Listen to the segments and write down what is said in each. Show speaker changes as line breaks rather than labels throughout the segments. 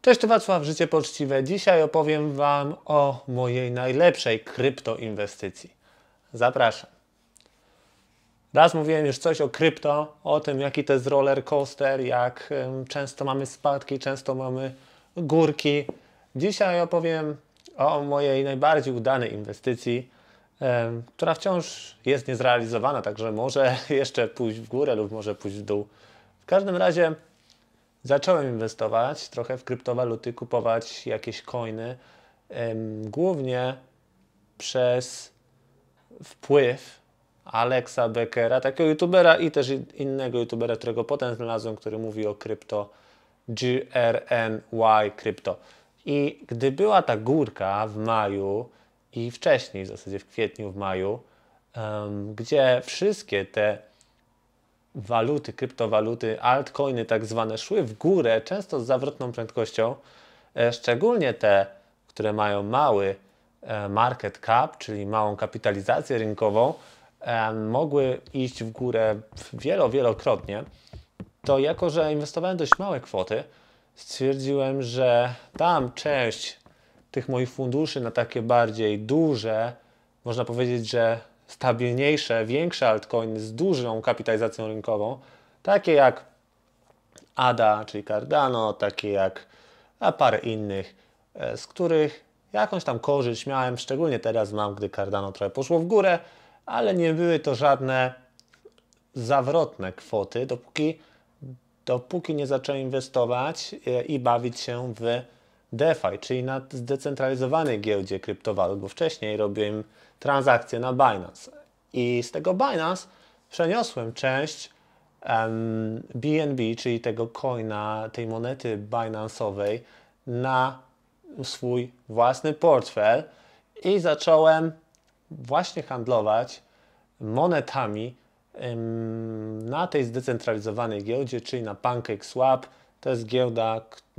Cześć, tu Wacław, Życie Poczciwe. Dzisiaj opowiem Wam o mojej najlepszej kryptoinwestycji. Zapraszam. Raz mówiłem już coś o krypto, o tym jaki to jest roller coaster, jak często mamy spadki, często mamy górki. Dzisiaj opowiem o mojej najbardziej udanej inwestycji, która wciąż jest niezrealizowana, także może jeszcze pójść w górę lub może pójść w dół. W każdym razie zacząłem inwestować trochę w kryptowaluty, kupować jakieś coiny, głównie przez wpływ Alexa Beckera, takiego youtubera i też innego youtubera, którego potem znalazłem, który mówi o krypto, GRNY Crypto. I gdy była ta górka w maju i wcześniej, w zasadzie w kwietniu, w maju, gdzie wszystkie te waluty, kryptowaluty, altcoiny tak zwane szły w górę, często z zawrotną prędkością, szczególnie te, które mają mały market cap, czyli małą kapitalizację rynkową, mogły iść w górę wielokrotnie, to jako, że inwestowałem dość małe kwoty, stwierdziłem, że dam część tych moich funduszy na takie bardziej duże, można powiedzieć, że stabilniejsze, większe altcoiny z dużą kapitalizacją rynkową, takie jak ADA, czyli Cardano, takie jak parę innych, z których jakąś tam korzyść miałem, szczególnie teraz mam, gdy Cardano trochę poszło w górę, ale nie były to żadne zawrotne kwoty, dopóki nie zacząłem inwestować i bawić się w DeFi, czyli na zdecentralizowanej giełdzie kryptowalut, bo wcześniej robiłem transakcje na Binance i z tego Binance przeniosłem część BNB, czyli tego coina, tej monety Binance'owej na swój własny portfel i zacząłem właśnie handlować monetami na tej zdecentralizowanej giełdzie, czyli na PancakeSwap. To jest giełda,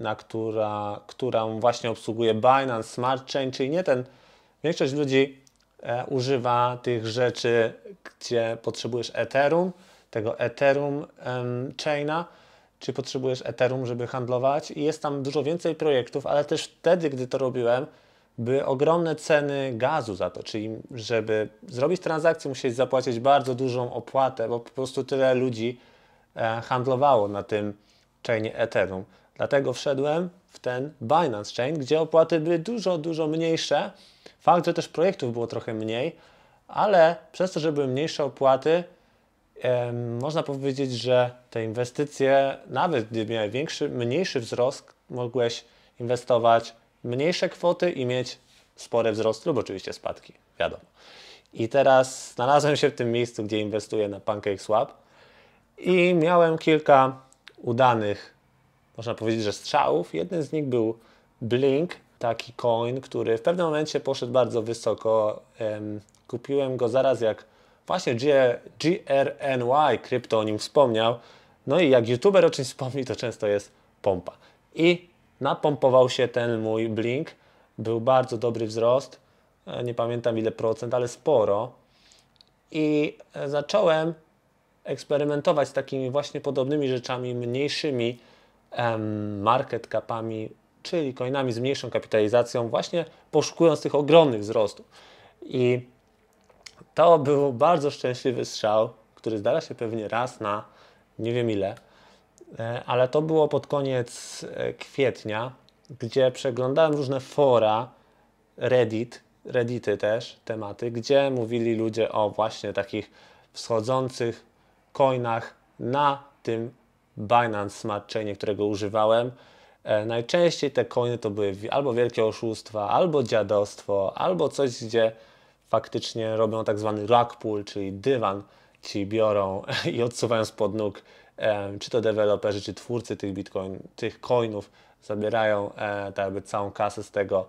którą właśnie obsługuje Binance Smart Chain, czyli nie ten. Większość ludzi używa tych rzeczy, gdzie potrzebujesz Ethereum, tego Ethereum Chaina, czy potrzebujesz Ethereum, żeby handlować i jest tam dużo więcej projektów, ale też wtedy, gdy to robiłem, były ogromne ceny gazu za to, czyli żeby zrobić transakcję, musiałeś zapłacić bardzo dużą opłatę, bo po prostu tyle ludzi handlowało na tym chainie Ethereum. Dlatego wszedłem w ten Binance Chain, gdzie opłaty były dużo mniejsze. Fakt, że też projektów było trochę mniej, ale przez to, że były mniejsze opłaty, można powiedzieć, że te inwestycje, nawet gdy miały mniejszy wzrost, mogłeś inwestować mniejsze kwoty i mieć spore wzrosty lub oczywiście spadki, wiadomo. I teraz znalazłem się w tym miejscu, gdzie inwestuję na PancakeSwap i miałem kilka udanych, można powiedzieć, że strzałów. Jeden z nich był Blink, taki coin, który w pewnym momencie poszedł bardzo wysoko. Kupiłem go zaraz jak właśnie GRNY Crypto o nim wspomniał. No i jak youtuber o czymś wspomni, to często jest pompa. I napompował się ten mój Blink. Był bardzo dobry wzrost. Nie pamiętam ile procent, ale sporo. I zacząłem eksperymentować z takimi właśnie podobnymi rzeczami, mniejszymi market capami, czyli coinami z mniejszą kapitalizacją, właśnie poszukując tych ogromnych wzrostów. I to był bardzo szczęśliwy strzał, który zdarza się pewnie raz na nie wiem ile, ale to było pod koniec kwietnia, gdzie przeglądałem różne fora, Reddity też, tematy, gdzie mówili ludzie o właśnie takich wschodzących coinach na tym Binance Smart Chainie, którego używałem. Najczęściej te coiny to były albo wielkie oszustwa, albo dziadostwo, albo coś, gdzie faktycznie robią tak zwany rug pull, czyli dywan ci biorą i odsuwają spod nóg, czy to deweloperzy, czy twórcy tych coinów, zabierają tak jakby całą kasę z tego.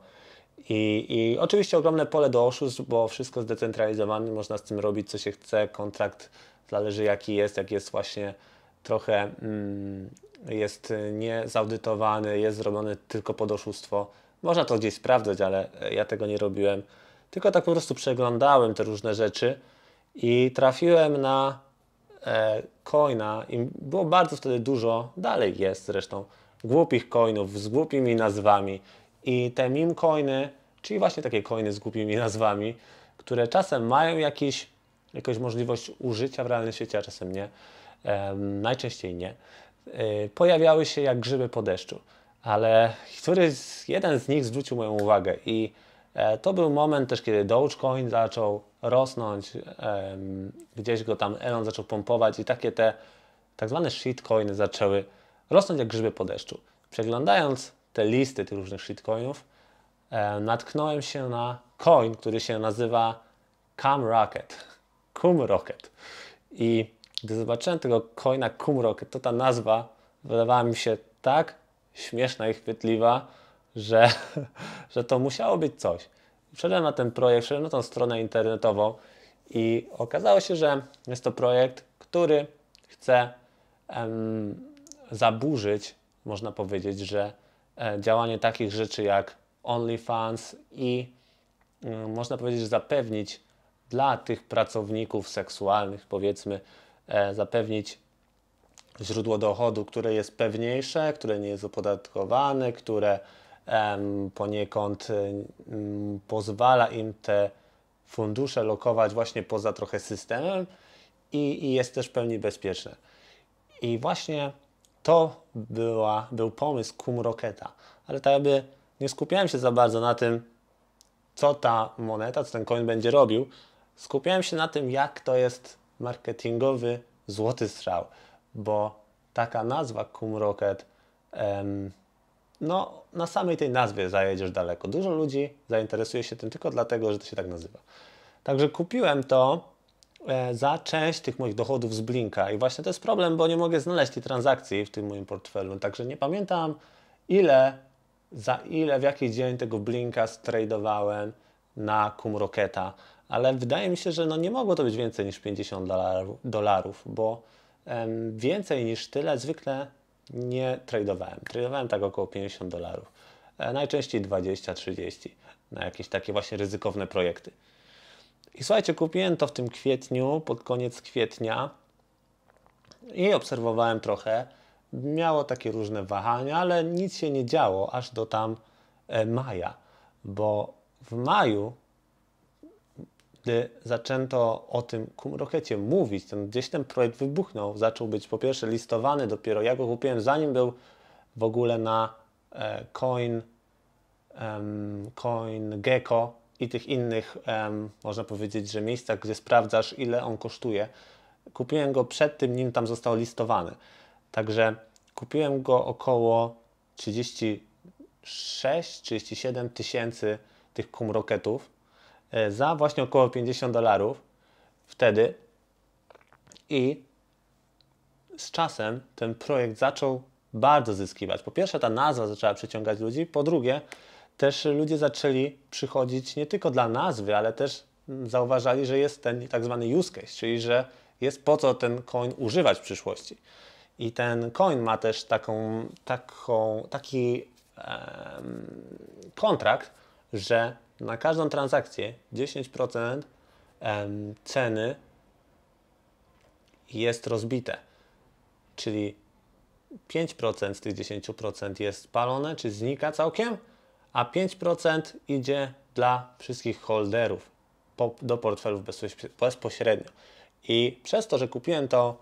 I oczywiście ogromne pole do oszustw, bo wszystko zdecentralizowane, można z tym robić co się chce, kontrakt zależy jaki jest, jak jest właśnie trochę jest niezaudytowany, jest zrobiony tylko pod oszustwo. Można to gdzieś sprawdzać, ale ja tego nie robiłem. Tylko tak po prostu przeglądałem te różne rzeczy i trafiłem na coina i było bardzo wtedy dużo, dalej jest zresztą, głupich coinów z głupimi nazwami i te meme coiny, czyli właśnie takie coiny z głupimi nazwami, które czasem mają jakąś możliwość użycia w realnym świecie, a czasem nie, najczęściej nie, pojawiały się jak grzyby po deszczu. Ale jeden z nich zwrócił moją uwagę i to był moment też, kiedy Dogecoin zaczął rosnąć, gdzieś go tam Elon zaczął pompować i takie te tak zwane shitcoiny zaczęły rosnąć jak grzyby po deszczu. Przeglądając te listy tych różnych shitcoinów, natknąłem się na coin, który się nazywa Kumrocket. I gdy zobaczyłem tego coina Kumrocket, to ta nazwa wydawała mi się tak śmieszna i chwytliwa, że, że to musiało być coś. Wszedłem na ten projekt, wszedłem na tą stronę internetową i okazało się, że jest to projekt, który chce zaburzyć, można powiedzieć, że działanie takich rzeczy jak OnlyFans i można powiedzieć, że zapewnić dla tych pracowników seksualnych, powiedzmy, zapewnić źródło dochodu, które jest pewniejsze, które nie jest opodatkowane, które poniekąd pozwala im te fundusze lokować właśnie poza trochę systemem i jest też w pełni bezpieczne. I właśnie to był pomysł Kumrocketa, ale tak jakby nie skupiałem się za bardzo na tym, co ta moneta, co ten coin będzie robił. Skupiałem się na tym, jak to jest marketingowy złoty strzał, bo taka nazwa Kumrocket, no na samej tej nazwie zajedziesz daleko. Dużo ludzi zainteresuje się tym tylko dlatego, że to się tak nazywa. Także kupiłem to za część tych moich dochodów z Blinka i właśnie to jest problem, bo nie mogę znaleźć tej transakcji w tym moim portfelu, także nie pamiętam za ile, w jaki dzień tego Blinka stradowałem na Kumrocketa, ale wydaje mi się, że no nie mogło to być więcej niż $50, bo więcej niż tyle zwykle nie tradowałem. Tradowałem tak około $50. Najczęściej 20-30 na jakieś takie właśnie ryzykowne projekty. I słuchajcie, kupiłem to w tym kwietniu, pod koniec kwietnia i obserwowałem trochę. Miało takie różne wahania, ale nic się nie działo aż do tam maja, bo w maju, gdy zaczęto o tym Kumrockecie mówić, gdzieś ten projekt wybuchnął, zaczął być po pierwsze listowany, dopiero ja go kupiłem zanim był w ogóle na CoinGecko i tych innych, można powiedzieć, że miejscach, gdzie sprawdzasz, ile on kosztuje. Kupiłem go przed tym, nim tam został listowany. Także kupiłem go około 36-37 tysięcy tych Kumrocketów za właśnie około $50 wtedy i z czasem ten projekt zaczął bardzo zyskiwać. Po pierwsze, ta nazwa zaczęła przyciągać ludzi, po drugie, też ludzie zaczęli przychodzić nie tylko dla nazwy, ale też zauważali, że jest ten tak zwany use case, czyli że jest po co ten coin używać w przyszłości. I ten coin ma też taki kontrakt, że na każdą transakcję 10% ceny jest rozbite. Czyli 5% z tych 10% jest spalone, czy znika całkiem, a 5% idzie dla wszystkich holderów do portfelów bezpośrednio. I przez to, że kupiłem to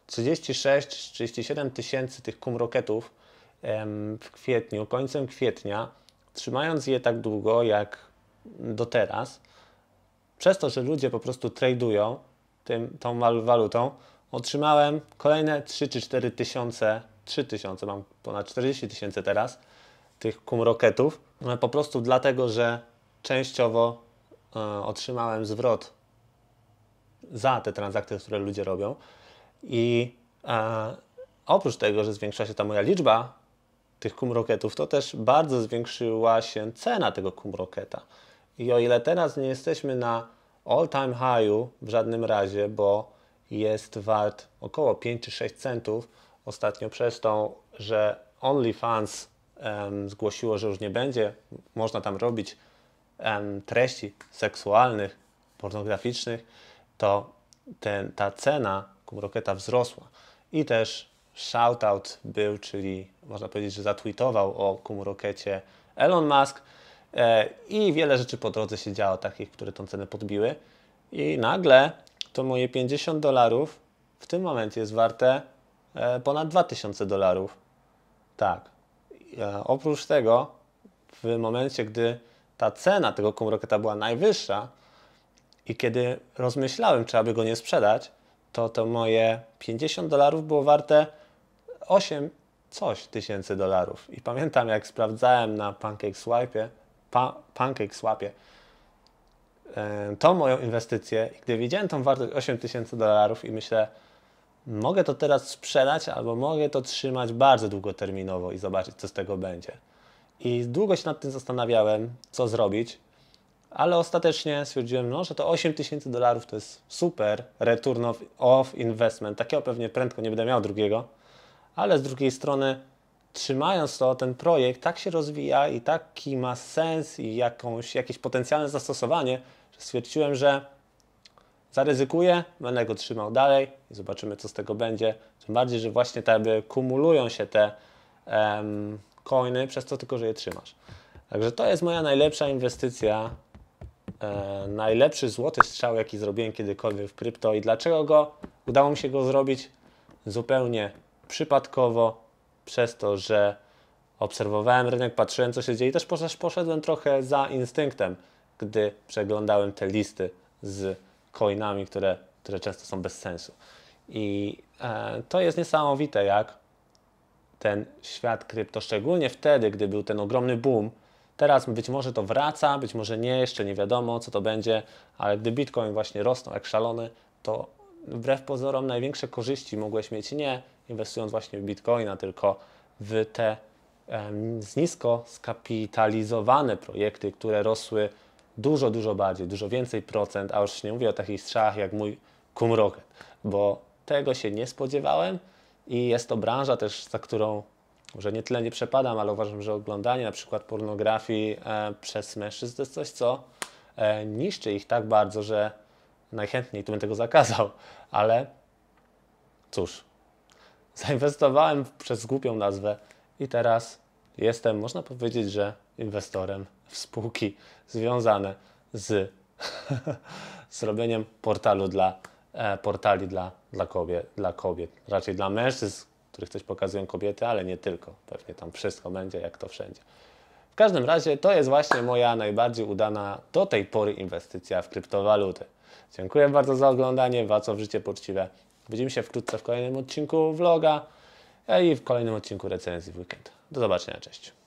36-37 tysięcy tych Kumrocketów w kwietniu, końcem kwietnia, trzymając je tak długo jak do teraz, przez to, że ludzie po prostu tradują tą walutą, otrzymałem kolejne 3 czy 4 tysiące, 3 tysiące, mam ponad 40 tysięcy teraz, tych Kumrocketów, po prostu dlatego, że częściowo otrzymałem zwrot za te transakcje, które ludzie robią i oprócz tego, że zwiększa się ta moja liczba tych Kumrocketów, to też bardzo zwiększyła się cena tego Kumrocketa. I o ile teraz nie jesteśmy na all-time high'u w żadnym razie, bo jest wart około 5 czy 6 centów ostatnio przez to, że OnlyFans zgłosiło, że już nie będzie można tam robić treści seksualnych, pornograficznych, to ta cena Kumrocketa wzrosła. I też shoutout był, czyli można powiedzieć, że zatweetował o Kumrockecie Elon Musk i wiele rzeczy po drodze się działo, takich, które tą cenę podbiły. I nagle to moje $50 w tym momencie jest warte ponad $2000. Tak. Oprócz tego, w momencie, gdy ta cena tego Kumrocketa była najwyższa i kiedy rozmyślałem, czy aby go nie sprzedać, to moje $50 było warte 8 coś tysięcy dolarów. I pamiętam, jak sprawdzałem na PancakeSwapie tą moją inwestycję i gdy widziałem tą wartość $8000 i myślę, mogę to teraz sprzedać albo mogę to trzymać bardzo długoterminowo i zobaczyć, co z tego będzie. I długo się nad tym zastanawiałem, co zrobić, ale ostatecznie stwierdziłem, no, że to $8000 to jest super return of investment. Takiego pewnie prędko nie będę miał drugiego, ale z drugiej strony trzymając to, ten projekt tak się rozwija i taki ma sens i jakieś potencjalne zastosowanie, że stwierdziłem, że zaryzykuję, będę go trzymał dalej i zobaczymy, co z tego będzie. Tym bardziej, że właśnie tak jakby kumulują się te coiny przez to tylko, że je trzymasz. Także to jest moja najlepsza inwestycja, najlepszy złoty strzał, jaki zrobiłem kiedykolwiek w krypto. I dlaczego udało mi się go zrobić zupełnie przypadkowo, przez to, że obserwowałem rynek, patrzyłem, co się dzieje i też poszedłem trochę za instynktem, gdy przeglądałem te listy z coinami, które często są bez sensu. I to jest niesamowite, jak ten świat krypto, szczególnie wtedy, gdy był ten ogromny boom, teraz być może to wraca, być może nie, jeszcze nie wiadomo, co to będzie, ale gdy Bitcoin właśnie rosnął jak szalony, to wbrew pozorom największe korzyści mogłeś mieć nie inwestując właśnie w Bitcoina, tylko w te nisko skapitalizowane projekty, które rosły dużo bardziej, dużo więcej procent, a już nie mówię o takich strzałach jak mój Kumrocket, bo tego się nie spodziewałem i jest to branża też, za którą może nie tyle nie przepadam, ale uważam, że oglądanie na przykład pornografii przez mężczyzn to jest coś, co niszczy ich tak bardzo, że najchętniej tu bym tego zakazał, ale cóż, zainwestowałem przez głupią nazwę i teraz jestem, można powiedzieć, że inwestorem w spółki związane z zrobieniem portali dla kobiet. Raczej dla mężczyzn, których coś pokazują kobiety, ale nie tylko. Pewnie tam wszystko będzie, jak to wszędzie. W każdym razie to jest właśnie moja najbardziej udana do tej pory inwestycja w kryptowaluty. Dziękuję bardzo za oglądanie. Wacław Życie Poczciwe. Widzimy się wkrótce w kolejnym odcinku vloga i w kolejnym odcinku recenzji w weekend. Do zobaczenia, cześć.